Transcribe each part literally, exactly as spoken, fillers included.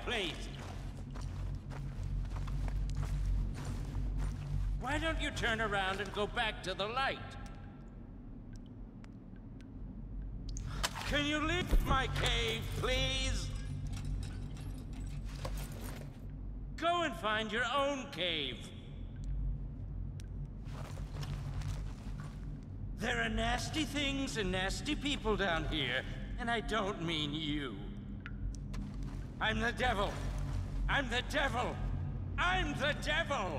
please. Why don't you turn around and go back to the light? Can you leave my cave, please? Go and find your own cave. There are nasty things and nasty people down here, and I don't mean you. I'm the devil. I'm the devil. I'm the devil!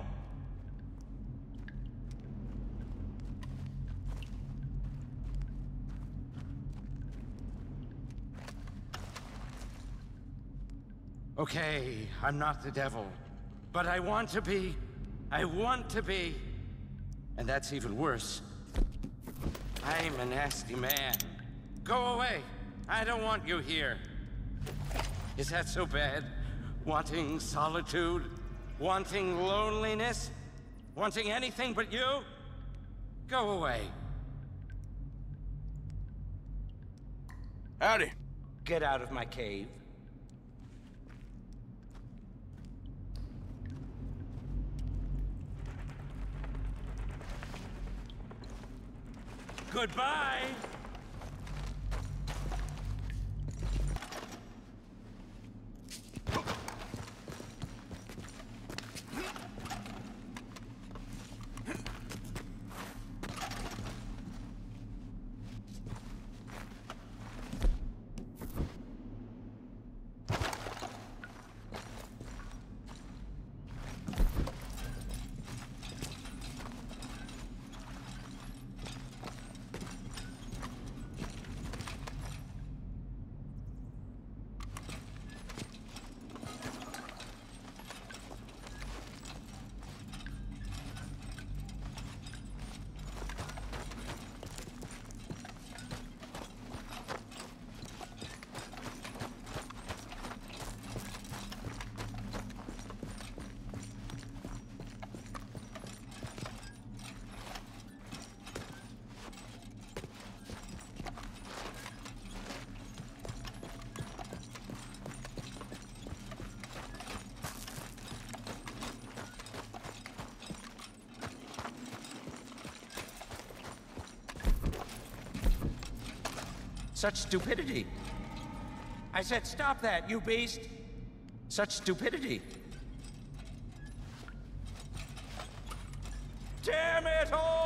Okay, I'm not the devil, but I want to be. I want to be. And that's even worse. I'm a nasty man. Go away. I don't want you here. Is that so bad? Wanting solitude? Wanting loneliness? Wanting anything but you? Go away. Howdy. Get out of my cave. Goodbye! Such stupidity. I said, stop that, you beast. Such stupidity. Damn it all!